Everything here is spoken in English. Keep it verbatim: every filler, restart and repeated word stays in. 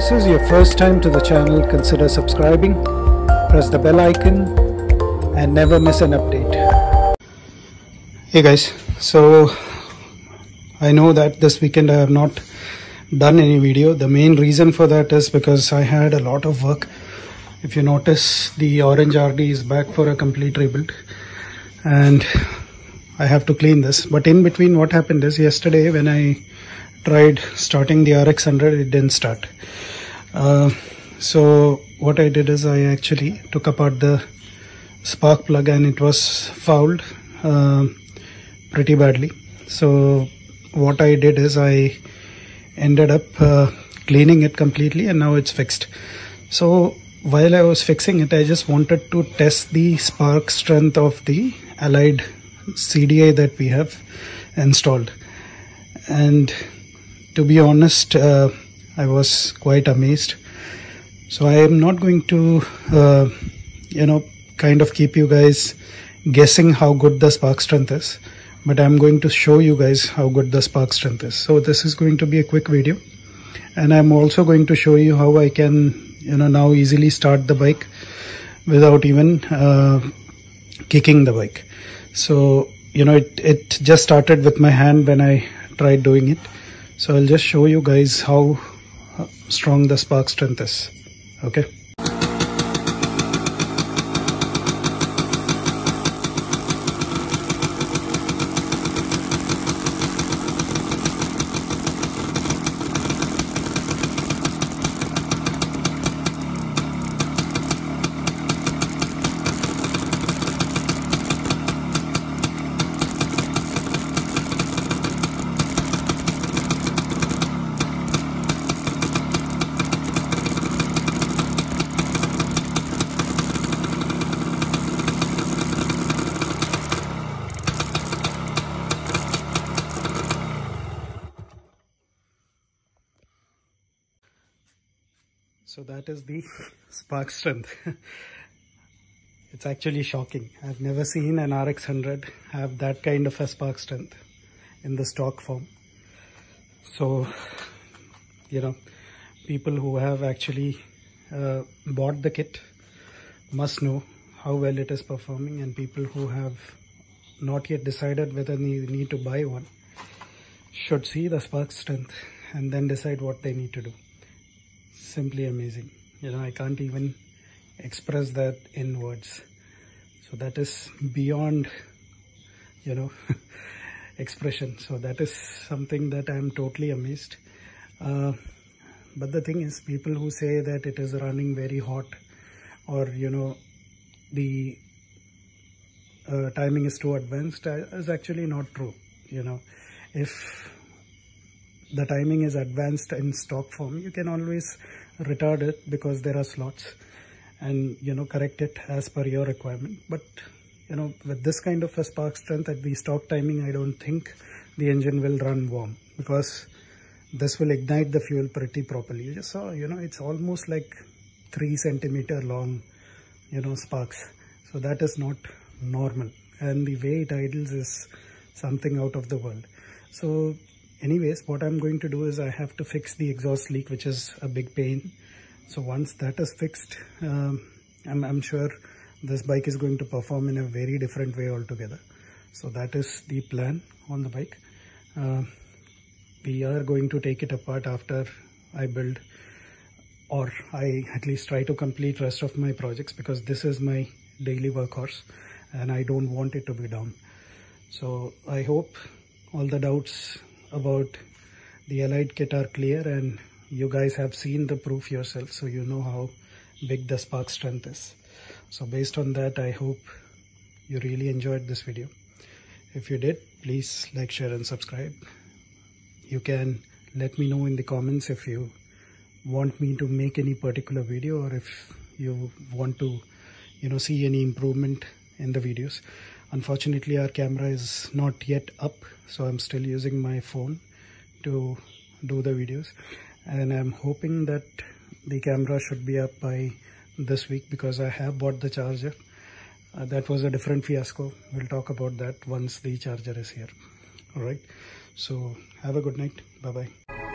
this is your first time to the channel, consider subscribing, press the bell icon and never miss an update. Hey guys, so I know that this weekend I have not done any video. The main reason for that is because I had a lot of work. If you notice, the orange R D is back for a complete rebuild and I have to clean this. But in between, what happened is yesterday when I tried starting the R X one hundred, it didn't start. Uh, so what I did is I actually took apart the spark plug and it was fouled uh, pretty badly. So what I did is I ended up uh, cleaning it completely and now it's fixed. So while I was fixing it, I just wanted to test the spark strength of the Allied C D I that we have installed, and to be honest, uh, I was quite amazed. So I am not going to uh, you know kind of keep you guys guessing how good the spark strength is, but I'm going to show you guys how good the spark strength is. So this is going to be a quick video, and I'm also going to show you how I can you know now easily start the bike without even uh, kicking the bike. So you know it, it just started with my hand when I tried doing it. So I'll just show you guys how strong the spark strength is. Okay. So that is the spark strength. It's actually shocking. I've never seen an R X one hundred have that kind of a spark strength in the stock form. So, you know, people who have actually uh, bought the kit must know how well it is performing, and people who have not yet decided whether they need to buy one should see the spark strength and then decide what they need to do. Simply amazing. You know, I can't even express that in words. So that is beyond, you know, expression. So that is something that I'm totally amazed. Uh, but the thing is, people who say that it is running very hot, or, you know, the uh, timing is too advanced, is actually not true. You know, if the timing is advanced in stock form, you can always retard it because there are slots, and you know correct it as per your requirement. But you know with this kind of a spark strength at the stock timing, I don't think the engine will run warm, because this will ignite the fuel pretty properly. You just saw, you know it's almost like three centimeter long you know sparks. So that is not normal, and the way it idles is something out of the world. So anyways, what I'm going to do is I have to fix the exhaust leak, which is a big pain. So once that is fixed, um, I'm, I'm sure this bike is going to perform in a very different way altogether. So that is the plan on the bike. Uh, we are going to take it apart after I build, or I at least try to complete rest of my projects, because this is my daily workhorse and I don't want it to be down. So I hope all the doubts about the Allied kit are clear, and you guys have seen the proof yourself, so you know how big the spark strength is. So based on that, I hope you really enjoyed this video. If you did, please like, share and subscribe. You can let me know in the comments if you want me to make any particular video, or if you want to you know see any improvement in the videos. Unfortunately, our camera is not yet up, so I'm still using my phone to do the videos, and I'm hoping that the camera should be up by this week, because I have bought the charger. Uh, that was a different fiasco. We'll talk about that once the charger is here. All right, so have a good night. Bye bye.